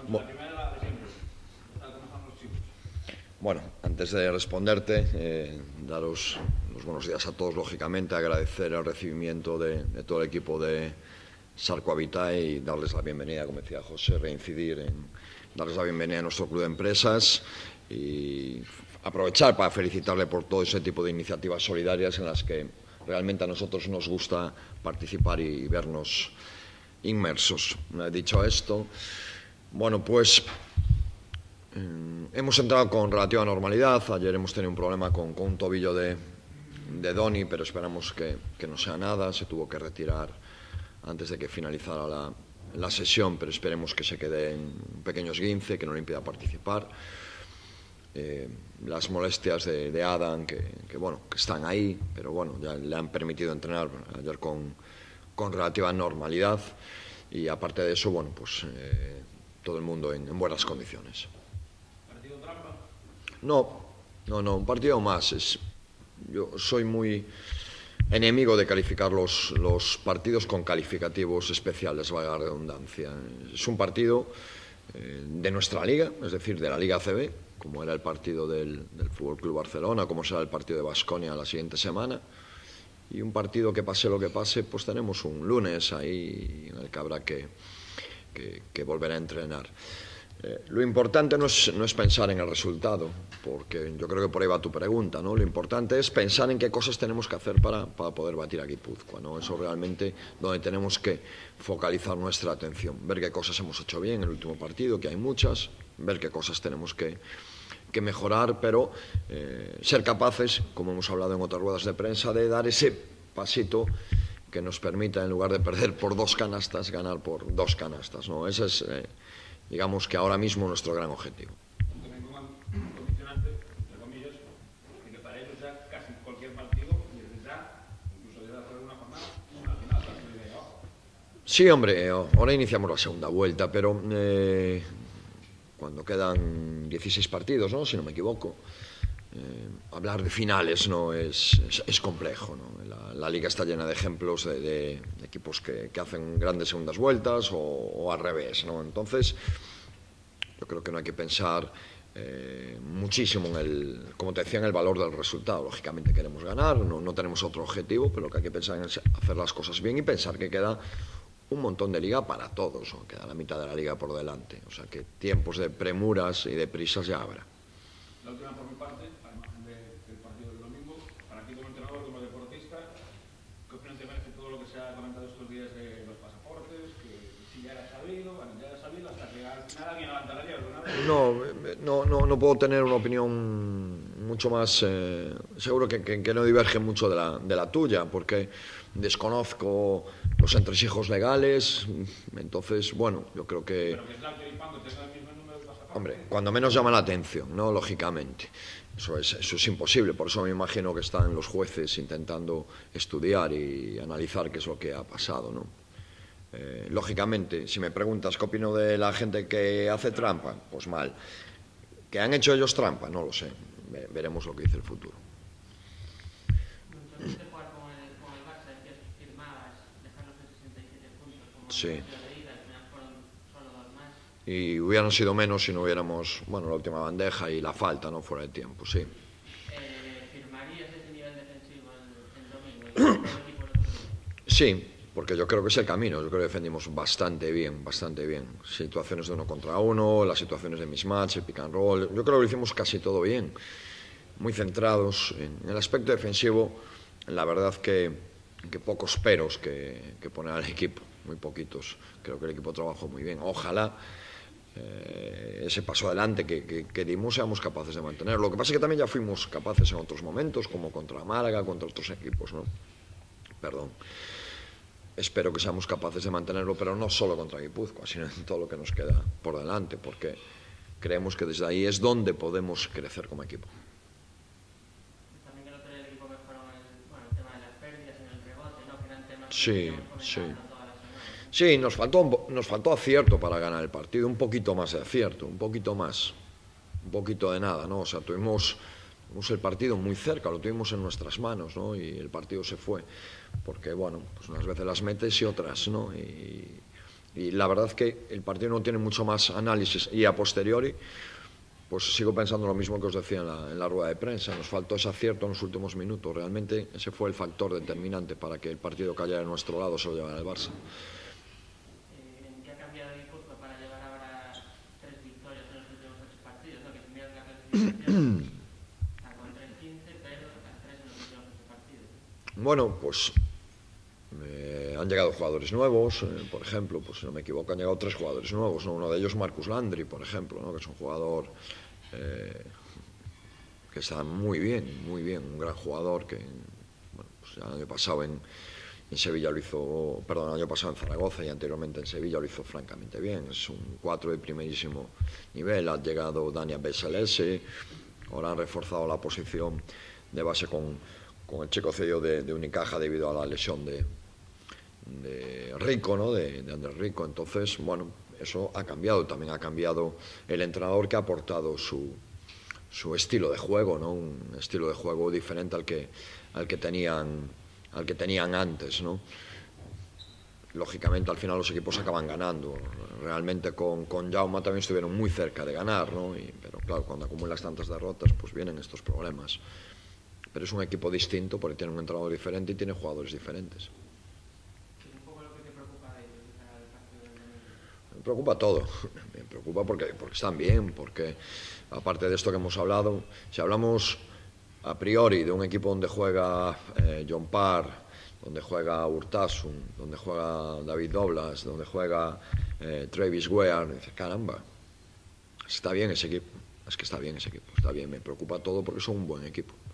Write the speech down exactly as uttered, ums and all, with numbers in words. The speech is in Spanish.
La primera la de siempre. ¿Cómo están los chicos? Bueno, antes de responderte, eh, daros los buenos días a todos, lógicamente, agradecer el recibimiento de, de todo el equipo de Sarco Habitat y darles la bienvenida, como decía José, reincidir en darles la bienvenida a nuestro club de empresas y aprovechar para felicitarle por todo ese tipo de iniciativas solidarias en las que realmente a nosotros nos gusta participar y vernos inmersos. Dicho esto, bueno, pues eh, hemos entrado con relativa normalidad. Ayer hemos tenido un problema con, con un tobillo de, de Doni, pero esperamos que, que no sea nada. Se tuvo que retirar antes de que finalizara la, la sesión, pero esperemos que se quede en un pequeño esguince, que no le impida participar. Eh, las molestias de, de Adam, que, que, bueno, que están ahí, pero bueno, ya le han permitido entrenar ayer con, con relativa normalidad y aparte de eso, bueno, pues eh, todo el mundo en, en buenas condiciones. ¿Partido trampa? No, no, no, un partido más. Es, yo soy muy enemigo de calificar los, los partidos con calificativos especiales, valga la redundancia. Es un partido eh, de nuestra liga, es decir, de la Liga A C B, como era el partido del, del F C Barcelona, como será el partido de Baskonia la siguiente semana, y un partido que pase lo que pase, pues tenemos un lunes ahí en el que habrá que, que, que volver a entrenar. Eh, lo importante no es, no es pensar en el resultado, porque yo creo que por ahí va tu pregunta, ¿no? Lo importante es pensar en qué cosas tenemos que hacer para, para poder batir a Guipúzcoa, ¿no? Eso realmente donde tenemos que focalizar nuestra atención, ver qué cosas hemos hecho bien en el último partido, que hay muchas, ver qué cosas tenemos que, que mejorar, pero eh, ser capaces, como hemos hablado en otras ruedas de prensa, de dar ese pasito que nos permita, en lugar de perder por dos canastas, ganar por dos canastas, ¿no? Ese es, eh, digamos que ahora mismo nuestro gran objetivo. También como un condicionante, entre comillas, de que para ellos ya casi cualquier partido, ya, incluso desde hace una jornada, una final, sí, hombre, ahora iniciamos la segunda vuelta, pero eh, cuando quedan dieciséis partidos, ¿no? Si no me equivoco, eh, hablar de finales no es, es, es complejo, ¿no? La, la liga está llena de ejemplos de, de, de equipos que, que hacen grandes segundas vueltas o, o al revés, ¿no? Entonces, yo creo que no hay que pensar eh, muchísimo en el, como te decía, en el valor del resultado. Lógicamente queremos ganar, no, no tenemos otro objetivo, pero lo que hay que pensar es hacer las cosas bien y pensar que queda un montón de liga para todos, ¿no? Queda la mitad de la liga por delante, o sea que tiempos de premuras y de prisas ya habrá. La última por mi parte, a imagen de, del partido del domingo, para ti como entrenador, como deportista, ¿qué opinión te merece todo lo que se ha comentado estos días de los pasaportes? Que si ya era sabido, bueno, ya era sabido hasta que al final alguien levanta la liebre, ¿no? No, no, no, no puedo tener una opinión mucho más, eh, seguro que, que, que no diverge mucho de la, de la tuya, porque desconozco los entresijos legales, entonces, bueno, yo creo que... ¿Pero que es la Autoripango tenga el mismo número de pasaportes? Hombre, cuando menos llama la atención, ¿no? Lógicamente. Eso es, eso es imposible, por eso me imagino que están los jueces intentando estudiar y analizar qué es lo que ha pasado, ¿no? Eh, lógicamente, si me preguntas qué opino de la gente que hace trampa, pues mal. ¿Que han hecho ellos trampa? No lo sé. Veremos lo que dice el futuro. Sí. Y hubieran sido menos si no hubiéramos, bueno, la última bandeja y la falta, ¿no? Fuera de tiempo, sí. Eh, ¿Firmarías ese nivel defensivo el, el domingo? Sí, porque yo creo que es el camino. Yo creo que defendimos bastante bien, bastante bien. Situaciones de uno contra uno, las situaciones de mismatch, el pick and roll. Yo creo que lo hicimos casi todo bien. Muy centrados. En el aspecto defensivo, la verdad que, que pocos peros que, que poner al equipo. Muy poquitos. Creo que el equipo trabajó muy bien. Ojalá eh, ese paso adelante que, que, que dimos seamos capaces de mantenerlo. Lo que pasa es que también ya fuimos capaces en otros momentos, como contra Málaga, contra otros equipos, ¿no? Perdón. Espero que seamos capaces de mantenerlo, pero no solo contra Guipúzcoa, sino en todo lo que nos queda por delante, porque creemos que desde ahí es donde podemos crecer como equipo. También que el otro día el equipo mejoró el, bueno, el tema de las pérdidas en el rebote, ¿no? Que eran temas sí, que sí. Sí, nos faltó, nos faltó acierto para ganar el partido, un poquito más de acierto, un poquito más, un poquito de nada, ¿no? O sea, tuvimos, tuvimos el partido muy cerca, lo tuvimos en nuestras manos, ¿no? Y el partido se fue, porque, bueno, pues unas veces las metes y otras, ¿no? Y, y la verdad que el partido no tiene mucho más análisis, y a posteriori pues sigo pensando lo mismo que os decía en la, en la rueda de prensa. Nos faltó ese acierto en los últimos minutos. Realmente ese fue el factor determinante para que el partido cayera de nuestro lado, se lo llevara el Barça. ¿En qué ha cambiado el Guipúzcoa para llevar ahora tres victorias en los últimos tres partidos? ¿No? Que si miras la clasificación, está con tres quince, pero a tres en los últimos tres partidos. Bueno, pues eh, han llegado jugadores nuevos, eh, por ejemplo, pues si no me equivoco, han llegado tres jugadores nuevos, ¿no? Uno de ellos Marcus Landry, por ejemplo, ¿no? Que es un jugador eh, que está muy bien, muy bien, un gran jugador que, bueno, pues el año pasado en, en Sevilla lo hizo, perdón, el año pasado en Zaragoza y anteriormente en Sevilla lo hizo francamente bien. Es un cuatro de primerísimo nivel. Ha llegado Daniel Besselese, ahora han reforzado la posición de base con, con el chico cedido de, de Unicaja debido a la lesión de, de Rico, ¿no? de, de Andrés Rico. Entonces, bueno, eso ha cambiado. También ha cambiado el entrenador, que ha aportado su, su estilo de juego, ¿no? Un estilo de juego diferente al que, al que tenían al que tenían antes, ¿no? Lógicamente al final los equipos acaban ganando. Realmente con, con Jaume también estuvieron muy cerca de ganar, ¿no? Y, pero claro, cuando acumulas tantas derrotas pues vienen estos problemas. Pero es un equipo distinto porque tiene un entrenador diferente y tiene jugadores diferentes. ¿Es un poco lo que te preocupa de ellos para el partido del domingo? Me preocupa todo. Me preocupa porque, porque están bien, porque aparte de esto que hemos hablado, si hablamos a priori de un equipo donde juega eh, John Parr, donde juega Urtasun, donde juega David Doblas, donde juega eh, Travis Ware, dice, caramba, está bien ese equipo, es que está bien ese equipo, está bien, me preocupa todo porque son un buen equipo.